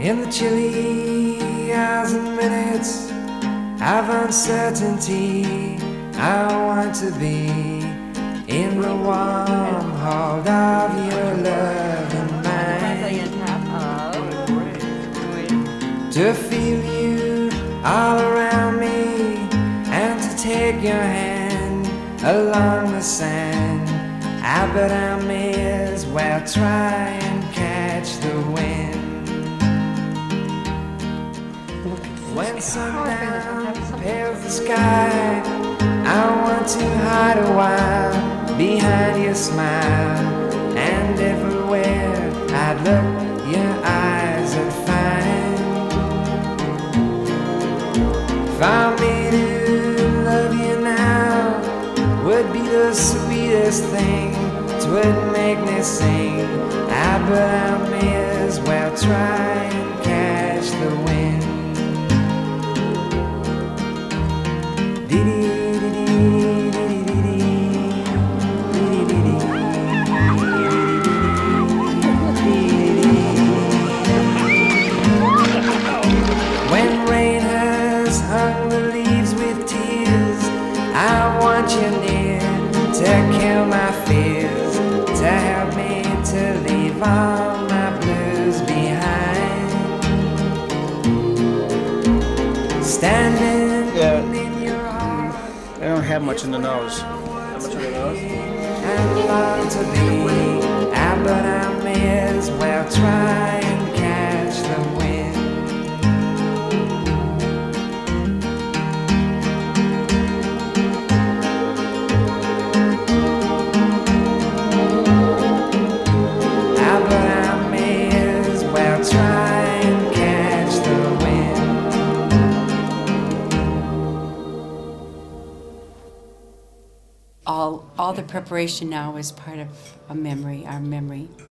In the chilly hours and minutes of uncertainty, I want to be in the warm hold of your love and mine, to feel you all around me and to take your hand along the sand. But I may as well try and catch the wind. When sundown pales the sky, I want to hide a while behind your smile. And everywhere I'd look, your eyes would find. For me to love you now would be the sweetest thing. 'Twould make me sing. But I may as well try and catch the wind. When rain has hung the leaves with tears, I want you near to kill my fears, to help me to leave all my blues behind. Standing in your heart, I don't have much in the nose. How much in the nose? and long to be, but I may as well try and catch the wind. But I may as well try and catch the wind. All the preparation now is part of a memory, our memory.